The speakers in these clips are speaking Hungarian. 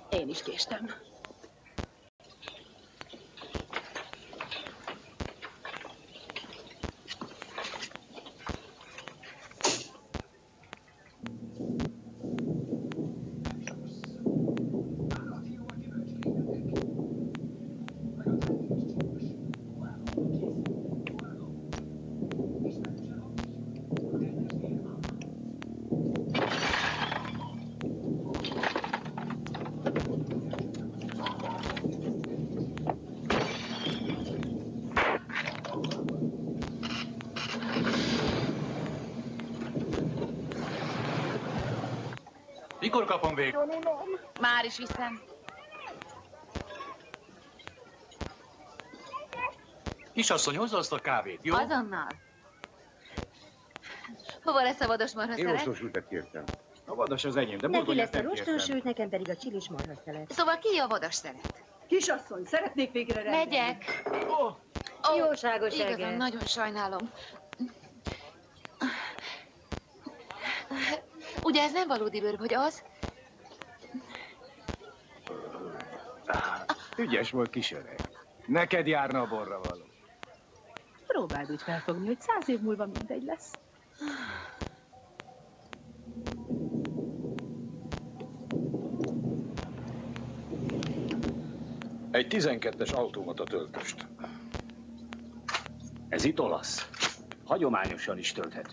Én is késtem. Mikor kapom végig? Már is hiszem. Kisasszony, hozza azt a kávét, jó? Azonnal. Hova lesz a vados Én marhaszelet? ostonsültet kértem. A vadas az enyém, de Neki lesz burgonyát a nem kértem. rostonsült, nekem pedig a csilis marhaszelet. Szóval ki a vadas szelet? Kisasszony, szeretnék végre rendelni. Megyek. Jóságos igazán, Ege. nagyon sajnálom. Ugye ez nem valódi bőr, vagy az? Ügyes volt, kis öreg. Neked járna a borra való. Próbáld úgy felfogni, hogy 100 év múlva mindegy lesz. Egy 12-es automata töltöst. Ez itt olasz. Hagyományosan is tölthető.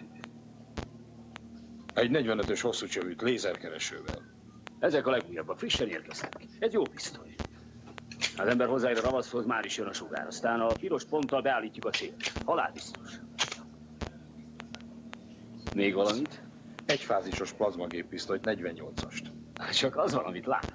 Egy 45-ös hosszú csövűt lézerkeresővel. Ezek a legújabbak, frissen érkeztek. Ez jó pisztoly. Az ember hozzáér a ravaszhoz, már is jön a sugár. Aztán a piros ponttal beállítjuk a célt. Halálbiztos. Még valamit? Egyfázisos plazmagéppisztolyt, 48-ast. Csak az van, amit lát.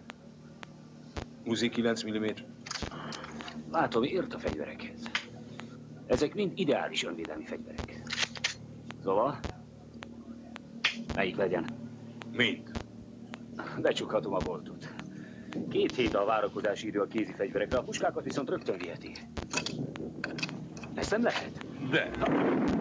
Uzi 9 mm. Látom, ért a fegyverekhez. Ezek mind ideális önvédelmi fegyverek. Szóval? Melyik legyen? Mind. Becsukhatom a boltot. 2 hét a várakozási idő a kézi fegyverekre, a puskákat viszont rögtön viheti. Ezt nem lehet? De.